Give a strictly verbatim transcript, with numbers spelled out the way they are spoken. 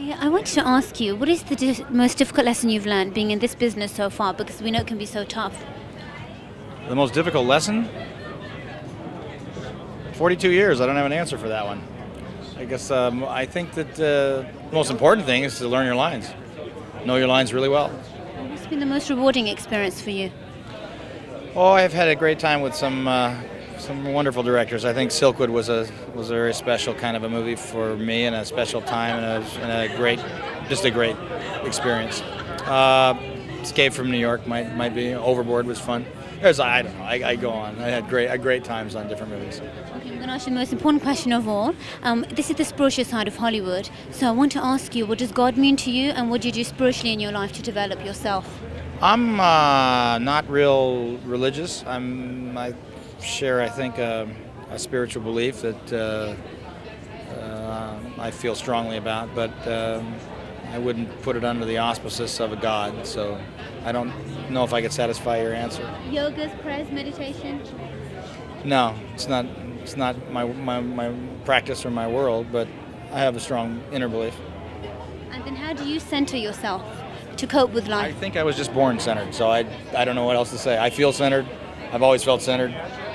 Okay, I wanted to ask you, what is the di most difficult lesson you've learned being in this business so far? Because we know it can be so tough. The most difficult lesson? forty-two years, I don't have an answer for that one. I guess um, I think that uh, the most important thing is to learn your lines. Know your lines really well. What's been the most rewarding experience for you? Oh, I've had a great time with some uh, some wonderful directors. I think Silkwood was a was a very special kind of a movie for me, and a special time, and a, and a great, just a great experience. Uh, Escape from New York might might be. Overboard was fun. There's, I don't know. I, I go on. I had great I had great times on different movies. Okay, I'm going to ask you the most important question of all. Um, this is the spiritual side of Hollywood. So I want to ask you, what does God mean to you, and what do you do spiritually in your life to develop yourself? I'm uh, not real religious. I'm, I share, I think, a, a spiritual belief that uh, uh, I feel strongly about, but um, I wouldn't put it under the auspices of a God, so I don't know if I could satisfy your answer. Yogas, prayers, meditation? No, it's not, it's not my, my, my practice or my world, but I have a strong inner belief. And then how do you center yourself to cope with life? I think I was just born centered, so I, I don't know what else to say. I feel centered. I've always felt centered.